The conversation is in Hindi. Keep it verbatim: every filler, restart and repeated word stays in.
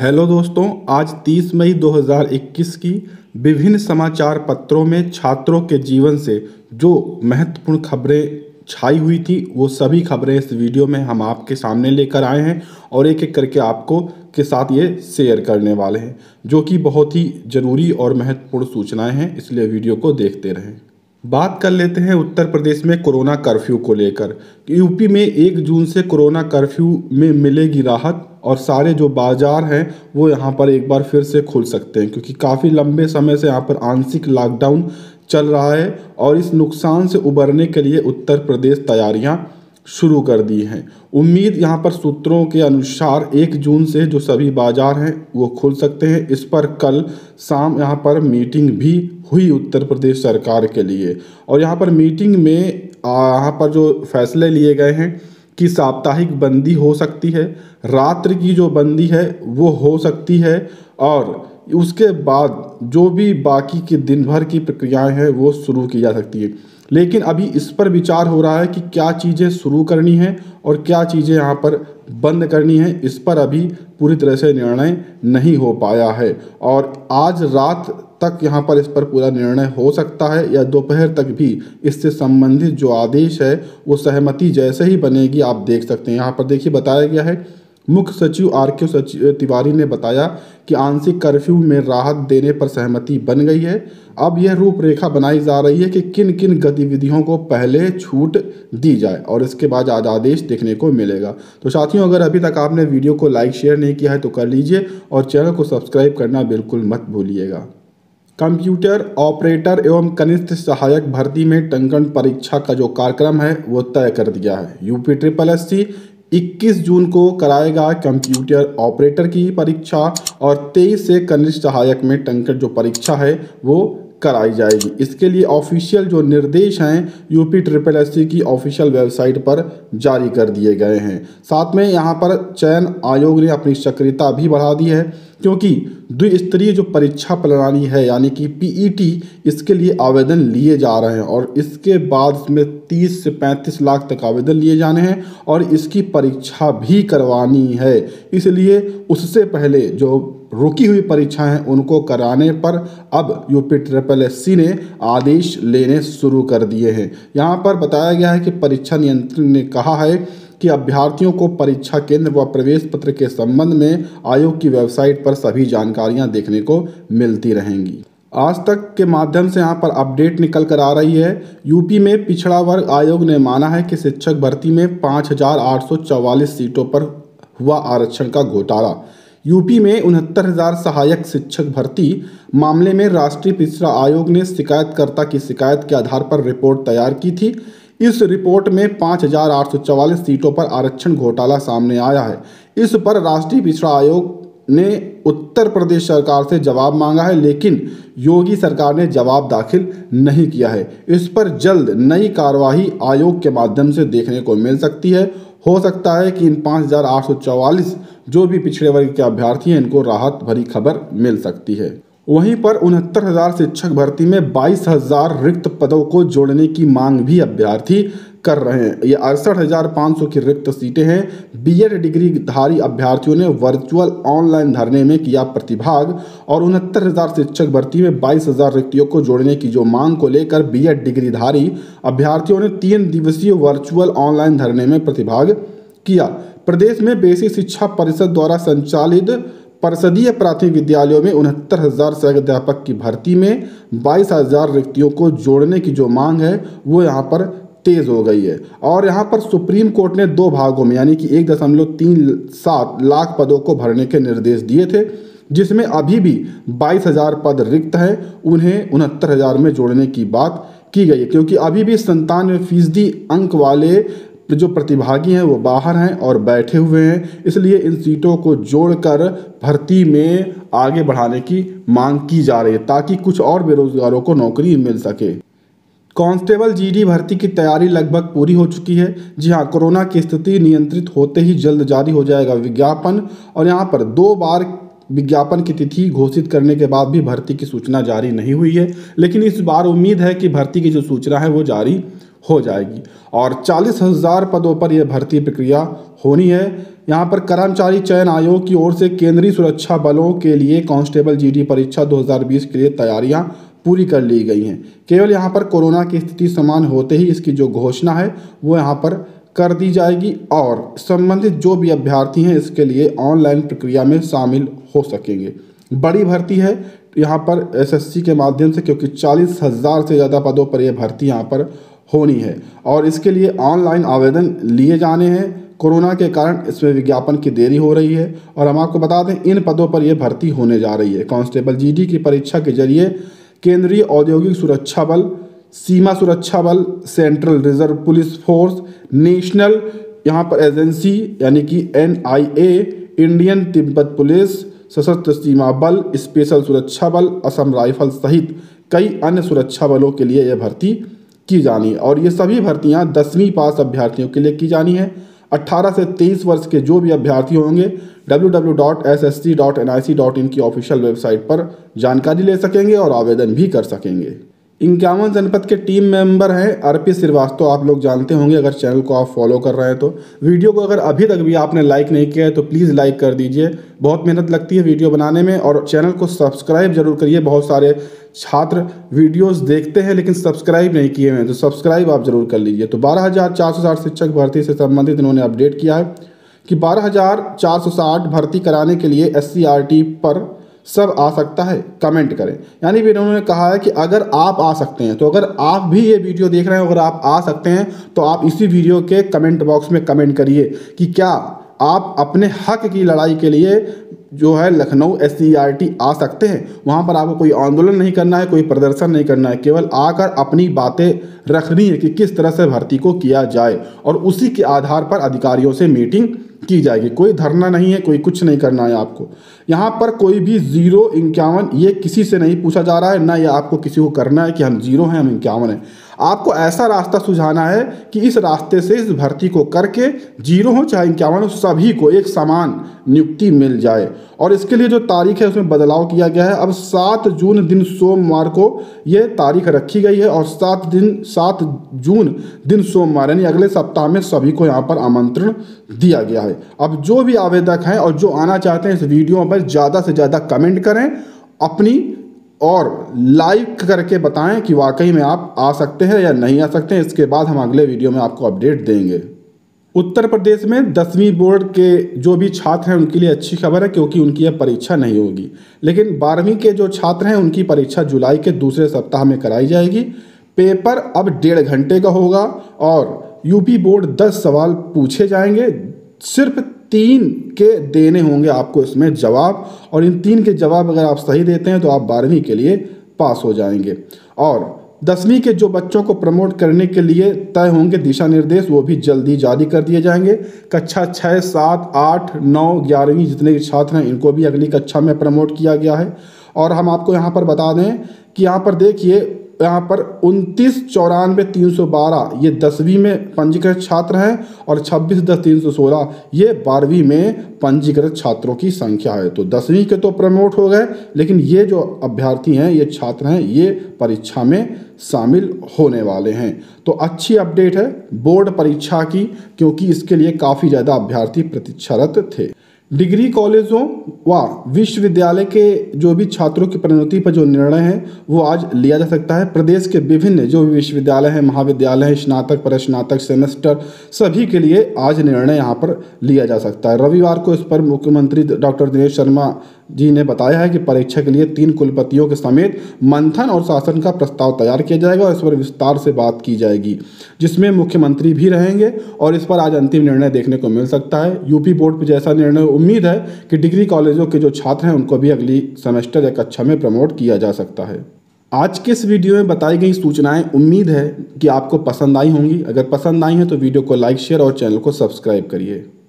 हेलो दोस्तों, आज तीस मई दो हज़ार इक्कीस की विभिन्न समाचार पत्रों में छात्रों के जीवन से जो महत्वपूर्ण खबरें छाई हुई थी वो सभी खबरें इस वीडियो में हम आपके सामने लेकर आए हैं और एक एक करके आपको के साथ ये शेयर करने वाले हैं, जो कि बहुत ही ज़रूरी और महत्वपूर्ण सूचनाएं हैं, इसलिए वीडियो को देखते रहें। बात कर लेते हैं उत्तर प्रदेश में कोरोना कर्फ्यू को लेकर। यूपी में एक जून से कोरोना कर्फ्यू में मिलेगी राहत और सारे जो बाजार हैं वो यहाँ पर एक बार फिर से खुल सकते हैं, क्योंकि काफ़ी लंबे समय से यहाँ पर आंशिक लॉकडाउन चल रहा है और इस नुकसान से उबरने के लिए उत्तर प्रदेश तैयारियां शुरू कर दी हैं। उम्मीद यहाँ पर सूत्रों के अनुसार एक जून से जो सभी बाजार हैं वो खुल सकते हैं। इस पर कल शाम यहाँ पर मीटिंग भी हुई उत्तर प्रदेश सरकार के लिए और यहाँ पर मीटिंग में यहाँ पर जो फैसले लिए गए हैं कि साप्ताहिक बंदी हो सकती है, रात्रि की जो बंदी है वो हो सकती है और उसके बाद जो भी बाकी के दिन भर की प्रक्रियाएं हैं वो शुरू की जा सकती है। लेकिन अभी इस पर विचार हो रहा है कि क्या चीज़ें शुरू करनी है और क्या चीज़ें यहाँ पर बंद करनी है, इस पर अभी पूरी तरह से निर्णय नहीं हो पाया है और आज रात तक यहाँ पर इस पर पूरा निर्णय हो सकता है या दोपहर तक भी इससे संबंधित जो आदेश है वो सहमति जैसे ही बनेगी आप देख सकते हैं। यहाँ पर देखिए बताया गया है, मुख्य सचिव आर के सचिव तिवारी ने बताया कि आंशिक कर्फ्यू में राहत देने पर सहमति बन गई है। अब यह रूपरेखा बनाई जा रही है कि किन किन गतिविधियों को पहले छूट दी जाए और इसके बाद आज आदेश देखने को मिलेगा। तो साथियों, अगर अभी तक आपने वीडियो को लाइक शेयर नहीं किया है तो कर लीजिए और चैनल को सब्सक्राइब करना बिल्कुल मत भूलिएगा। कंप्यूटर ऑपरेटर एवं कनिष्ठ सहायक भर्ती में टंकण परीक्षा का जो कार्यक्रम है वो तय कर दिया है। यूपी ट्रिपल एस सी इक्कीस जून को कराएगा कंप्यूटर ऑपरेटर की परीक्षा और तेईस से कनिष्ठ सहायक में टंकण जो परीक्षा है वो कराई जाएगी। इसके लिए ऑफिशियल जो निर्देश हैं यूपी ट्रिपल एस सी की ऑफिशियल वेबसाइट पर जारी कर दिए गए हैं। साथ में यहाँ पर चयन आयोग ने अपनी सक्रियता भी बढ़ा दी है, क्योंकि द्विस्तरीय जो परीक्षा प्रणाली है यानी कि पी ई टी, इसके लिए आवेदन लिए जा रहे हैं और इसके बाद इसमें तीस से पैंतीस लाख तक आवेदन लिए जाने हैं और इसकी परीक्षा भी करवानी है। इसलिए उससे पहले जो रुकी हुई परीक्षाएं हैं उनको कराने पर अब यूपी ट्रिपल एस सी ने आदेश लेने शुरू कर दिए हैं। यहाँ पर बताया गया है कि परीक्षा नियंत्रण ने कहा है कि अभ्यर्थियों को परीक्षा केंद्र व प्रवेश पत्र के संबंध में आयोग की वेबसाइट पर सभी जानकारियां देखने को मिलती रहेंगी। आज तक के माध्यम से यहाँ पर अपडेट निकल कर आ रही है। यूपी में पिछड़ा वर्ग आयोग ने माना है कि शिक्षक भर्ती में पाँच हजार आठ सौ चौवालीस सीटों पर हुआ आरक्षण का घोटाला। यूपी में उनहत्तर हजार सहायक शिक्षक भर्ती मामले में राष्ट्रीय पिछड़ा आयोग ने शिकायतकर्ता की शिकायत के आधार पर रिपोर्ट तैयार की थी। इस रिपोर्ट में पाँच हजार आठ सौ चौवालीस सीटों पर आरक्षण घोटाला सामने आया है। इस पर राष्ट्रीय पिछड़ा आयोग ने उत्तर प्रदेश सरकार से जवाब मांगा है, लेकिन योगी सरकार ने जवाब दाखिल नहीं किया है। इस पर जल्द नई कार्यवाही आयोग के माध्यम से देखने को मिल सकती है। हो सकता है कि इन पाँच हजार आठ सौ चौवालीस जो भी पिछड़े वर्ग के अभ्यर्थी हैं इनको राहत भरी खबर मिल सकती है। वहीं पर उनहत्तर हजार शिक्षक भर्ती में बाईस हजार रिक्त पदों को जोड़ने की मांग भी अभ्यर्थी कर रहे हैं। ये अड़सठ हजार पाँच सौ की रिक्त सीटें हैं। बीएड डिग्रीधारी अभ्यर्थियों ने वर्चुअल ऑनलाइन धरने में किया प्रतिभाग और उनहत्तर हजार शिक्षक भर्ती में बाईस हजार रिक्तियों को जोड़ने की जो मांग को लेकर बीएड डिग्रीधारी अभ्यर्थियों ने तीन दिवसीय वर्चुअल ऑनलाइन धरने में प्रतिभाग किया। प्रदेश में बेसिक शिक्षा परिषद द्वारा संचालित परिषदीय प्राथमिक विद्यालयों में उनहत्तर हजार सहायक अध्यापक की भर्ती में बाईस हजार रिक्तियों को जोड़ने की जो मांग है वो यहाँ पर तेज हो गई है और यहाँ पर सुप्रीम कोर्ट ने दो भागों में यानी कि एक दशमलव तीन सात लाख पदों को भरने के निर्देश दिए थे, जिसमें अभी भी बाईस हजार पद रिक्त हैं। उन्हें उनहत्तर हजार में जोड़ने की बात की गई है, क्योंकि अभी भी संतानवे फीसदी अंक वाले जो प्रतिभागी हैं वो बाहर हैं और बैठे हुए हैं। इसलिए इन सीटों को जोड़कर भर्ती में आगे बढ़ाने की मांग की जा रही है ताकि कुछ और बेरोजगारों को नौकरी मिल सके। कांस्टेबल जीडी भर्ती की तैयारी लगभग पूरी हो चुकी है। जी हाँ, कोरोना की स्थिति नियंत्रित होते ही जल्द जारी हो जाएगा विज्ञापन और यहाँ पर दो बार विज्ञापन की तिथि घोषित करने के बाद भी भर्ती की सूचना जारी नहीं हुई है, लेकिन इस बार उम्मीद है कि भर्ती की जो सूचना है वो जारी हो जाएगी और चालीस हजार पदों पर यह भर्ती प्रक्रिया होनी है। यहाँ पर कर्मचारी चयन आयोग की ओर से केंद्रीय सुरक्षा बलों के लिए कांस्टेबल जीडी परीक्षा दो हज़ार बीस के लिए तैयारियां पूरी कर ली गई हैं। केवल यहाँ पर कोरोना की स्थिति समान होते ही इसकी जो घोषणा है वो यहाँ पर कर दी जाएगी और संबंधित जो भी अभ्यर्थी हैं इसके लिए ऑनलाइन प्रक्रिया में शामिल हो सकेंगे। बड़ी भर्ती है यहाँ पर एसएससी के माध्यम से, क्योंकि चालीस हजार से ज़्यादा पदों पर यह भर्ती यहाँ पर होनी है और इसके लिए ऑनलाइन आवेदन लिए जाने हैं। कोरोना के कारण इसमें विज्ञापन की देरी हो रही है और हम आपको बता दें इन पदों पर यह भर्ती होने जा रही है। कांस्टेबल जीडी की परीक्षा के जरिए केंद्रीय औद्योगिक सुरक्षा बल, सीमा सुरक्षा बल, central reserve police force, national यहाँ पर एजेंसी यानी कि N I A, Indian Tibet police, सशस्त्र सीमा बल, स्पेशल सुरक्षा बल, असम राइफल सहित कई अन्य सुरक्षा बलों के लिए यह भर्ती की जानी है और ये सभी भर्तियां दसवीं पास अभ्यर्थियों के लिए की जानी है। अठारह से तेईस वर्ष के जो भी अभ्यर्थी होंगे W W W dot S S C dot N I C dot in की ऑफिशियल वेबसाइट पर जानकारी ले सकेंगे और आवेदन भी कर सकेंगे। इक्यावन जनपद के टीम मेंबर हैं अर्पित श्रीवास्तव, आप लोग जानते होंगे अगर चैनल को आप फॉलो कर रहे हैं तो। वीडियो को अगर अभी तक भी आपने लाइक नहीं किया है तो प्लीज़ लाइक कर दीजिए, बहुत मेहनत लगती है वीडियो बनाने में। और चैनल को सब्सक्राइब जरूर करिए, बहुत सारे छात्र वीडियोस देखते हैं लेकिन सब्सक्राइब नहीं किए हुए हैं तो सब्सक्राइब आप जरूर कर लीजिए। तो बारह हज़ार चार सौ साठ शिक्षक भर्ती से संबंधित इन्होंने अपडेट किया है कि बारह हज़ार चार सौ साठ भर्ती कराने के लिए एस सी आर टी पर सब आ सकता है, कमेंट करें। यानी भी इन्होंने कहा है कि अगर आप आ सकते हैं तो अगर आप भी ये वीडियो देख रहे हैं, अगर आप आ सकते हैं तो आप इसी वीडियो के कमेंट बॉक्स में कमेंट करिए कि क्या आप अपने हक की लड़ाई के लिए जो है Lucknow S C R T आ सकते हैं। वहाँ पर आपको कोई आंदोलन नहीं करना है, कोई प्रदर्शन नहीं करना है, केवल आकर अपनी बातें रखनी है कि किस तरह से भर्ती को किया जाए और उसी के आधार पर अधिकारियों से मीटिंग की जाएगी। कोई धरना नहीं है, कोई कुछ नहीं करना है आपको। यहाँ पर कोई भी जीरो इक्यावन ये किसी से नहीं पूछा जा रहा है, ना ये आपको किसी को करना है कि हम जीरो हैं, हम इक्यावन हैं। आपको ऐसा रास्ता सुझाना है कि इस रास्ते से इस भर्ती को करके जीरो हो चाहे इक्यावन हो सभी को एक समान नियुक्ति मिल जाए। और इसके लिए जो तारीख है उसमें बदलाव किया गया है। अब सात जून दिन सोमवार को ये तारीख रखी गई है और सात दिन सात जून दिन सोमवार यानी अगले सप्ताह में सभी को यहाँ पर आमंत्रण दिया गया है। अब जो भी आवेदक हैं और जो आना चाहते हैं इस वीडियो पर ज़्यादा से ज़्यादा कमेंट करें अपनी और लाइक करके बताएं कि वाकई में आप आ सकते हैं या नहीं आ सकते हैं। इसके बाद हम अगले वीडियो में आपको अपडेट देंगे। उत्तर प्रदेश में दसवीं बोर्ड के जो भी छात्र हैं उनके लिए अच्छी खबर है क्योंकि उनकी यह परीक्षा नहीं होगी, लेकिन बारहवीं के जो छात्र हैं उनकी परीक्षा जुलाई के दूसरे सप्ताह में कराई जाएगी। पेपर अब डेढ़ घंटे का होगा और यूपी बोर्ड दस सवाल पूछे जाएंगे, सिर्फ तीन के देने होंगे आपको इसमें जवाब और इन तीन के जवाब अगर आप सही देते हैं तो आप बारहवीं के लिए पास हो जाएंगे। और दसवीं के जो बच्चों को प्रमोट करने के लिए तय होंगे दिशा निर्देश वो भी जल्दी जारी कर दिए जाएंगे। कक्षा छः सात आठ नौ ग्यारहवीं जितने छात्र हैं इनको भी अगली कक्षा में प्रमोट किया गया है। और हम आपको यहाँ पर बता दें कि यहाँ पर देखिए यहाँ पर उनतीस चौरानवे तीन सौ बारह ये दसवीं में पंजीकृत छात्र हैं और छब्बीस दस तीन सौ सोलह ये बारहवीं में पंजीकृत छात्रों की संख्या है। तो दसवीं के तो प्रमोट हो गए, लेकिन ये जो अभ्यर्थी हैं ये छात्र हैं ये परीक्षा में शामिल होने वाले हैं। तो अच्छी अपडेट है बोर्ड परीक्षा की, क्योंकि इसके लिए काफ़ी ज़्यादा अभ्यर्थी प्रतीक्षारत थे। डिग्री कॉलेजों व विश्वविद्यालय के जो भी छात्रों की प्रोन्नति पर जो निर्णय है वो आज लिया जा सकता है। प्रदेश के विभिन्न जो भी विश्वविद्यालय हैं, महाविद्यालय हैं, स्नातक परस्नातक सेमेस्टर सभी के लिए आज निर्णय यहाँ पर लिया जा सकता है। रविवार को इस पर मुख्यमंत्री डॉक्टर दिनेश शर्मा जी ने बताया है कि परीक्षा के लिए तीन कुलपतियों के समेत मंथन और शासन का प्रस्ताव तैयार किया जाएगा और इस पर विस्तार से बात की जाएगी, जिसमें मुख्यमंत्री भी रहेंगे और इस पर आज अंतिम निर्णय देखने को मिल सकता है। यूपी बोर्ड पर जैसा निर्णय, उम्मीद है कि डिग्री कॉलेजों के जो छात्र हैं उनको भी अगली सेमेस्टर या कक्षा में प्रमोट किया जा सकता है। आज के इस वीडियो में बताई गई सूचनाएं उम्मीद है कि आपको पसंद आई होंगी। अगर पसंद आई हैं तो वीडियो को लाइक शेयर और चैनल को सब्सक्राइब करिए।